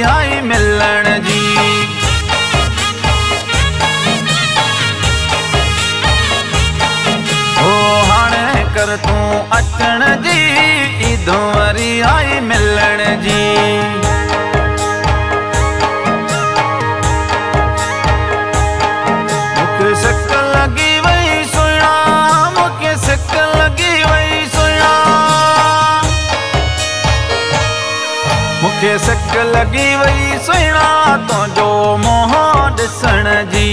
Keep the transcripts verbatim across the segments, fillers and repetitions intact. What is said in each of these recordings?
आई मिलण जी। ओ हाणे कर तू अचण जी, ईदो वरी आई मिलण जी। मुखे सिक लगी वई सुया, मुखे सिक लगी वई सुया, मुखे सिक लगी वई सुया तुंहिंजो मुंहुं ॾिसण जी।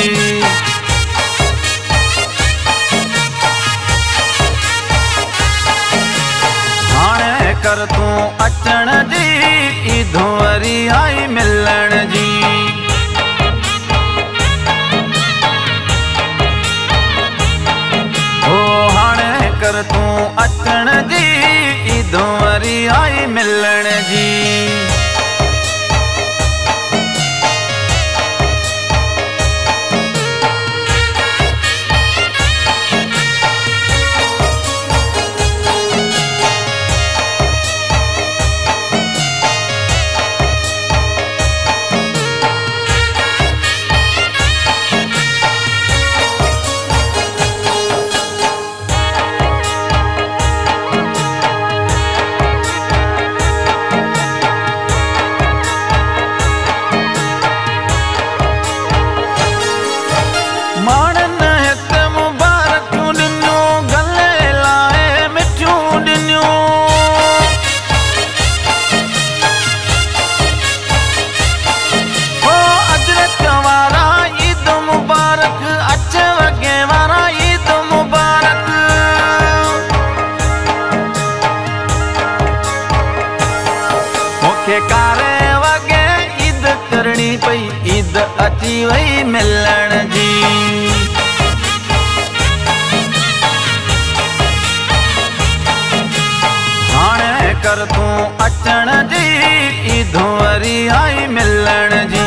हाणे कर तू अचण जी, ईदो वरी आई मिलण जी। कर तू अचण जी, ईदो वरी आई मिलण जी। कारे वगे ईद करणी पई, ईद अची वई मिलण जी। हाणे कर तू अचण जी, ईदो वरी आई मिलण जी।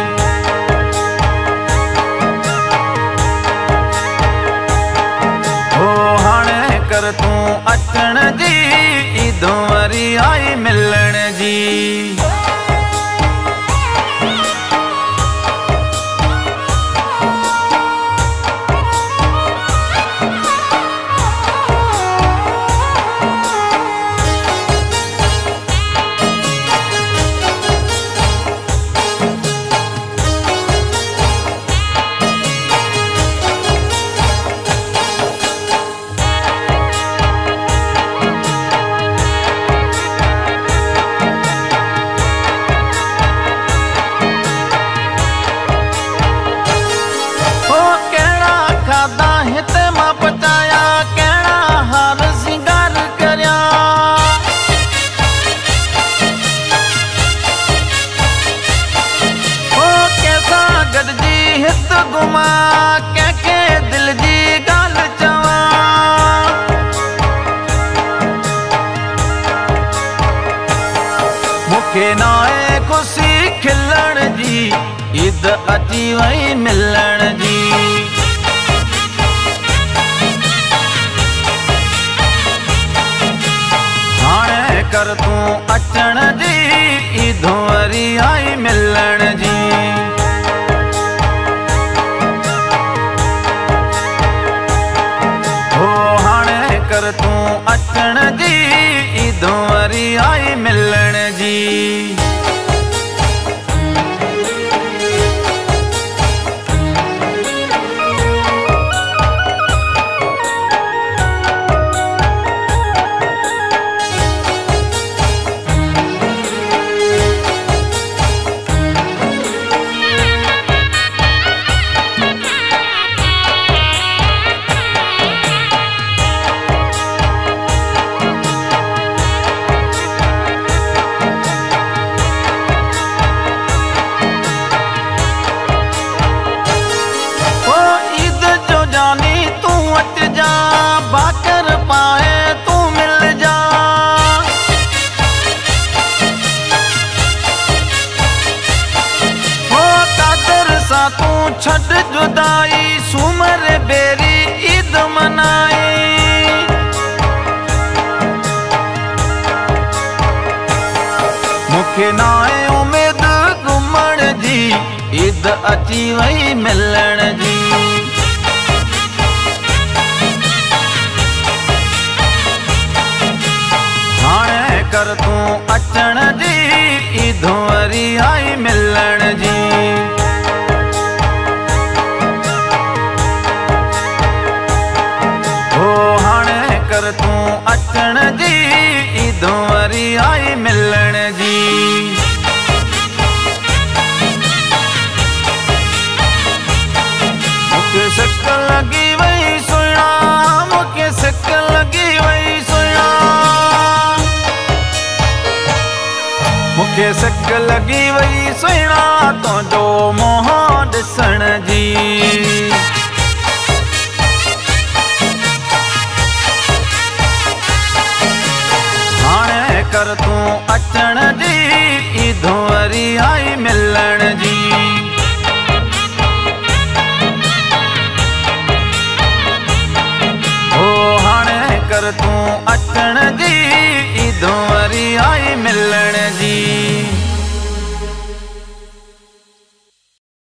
ओ हाणे कर तू अचण जी, ईदो वरी आई मिलण जी। मुखे नाए खुशी खिलण जी, ईद अची वई मिलण जी। हाणे कर तू अचण जी, ईदो वरी आई मिलण जी। हो हाणे कर तू अचण जी, ईदो वरी आई मिलण जी। छड़ जुदाई सुमर बेरी ईद मनाई। मुखे नाए उम्मीद अची वई मिलण जी। हाणे कर तूं अचण जी ईद वरी आई मिलण जी। हो हाणे कर तूं अचण जी ईद वरी आई मिलण जी। मुझे सिक लगी वई सुना, मुझे सिक लगी वई सुना, मुझे सिक लगी वई सुना तुझो मुंहुं ॾिसण जी। हाणे कर तूं अचण जी ईद वरी आई मिलण जी। कर तूं अचण जी ईद वरी आई मिलण जी।